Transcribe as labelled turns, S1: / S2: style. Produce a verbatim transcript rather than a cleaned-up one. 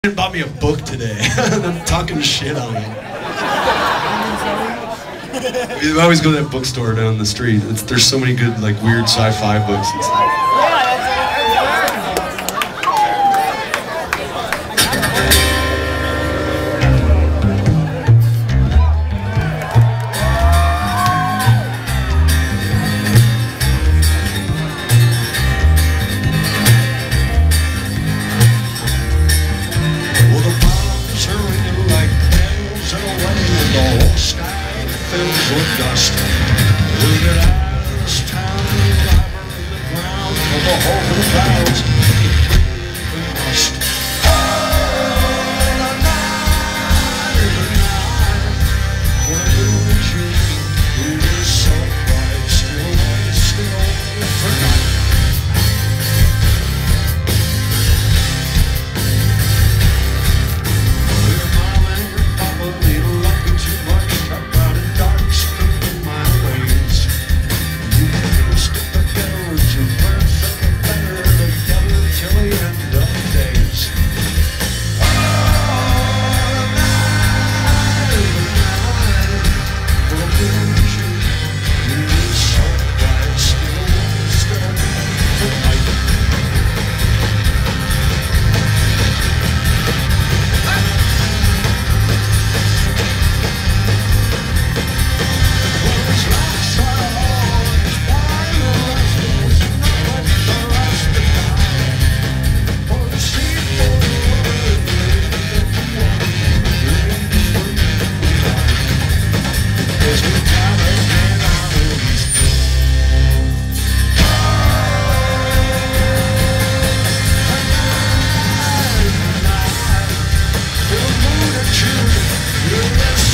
S1: And bought me a book today. I'm talking shit on it. We always go to that bookstore down the street. It's, there's so many good, like, weird sci-fi books and stuff. With dust, look at us, town, library, the ground, from the hole for the clouds, we must. Oh, the night is a night for a little dream, who is so bright, still wasting for night. Dear mom, angry papa, little lucky too much, cut out in dark. You're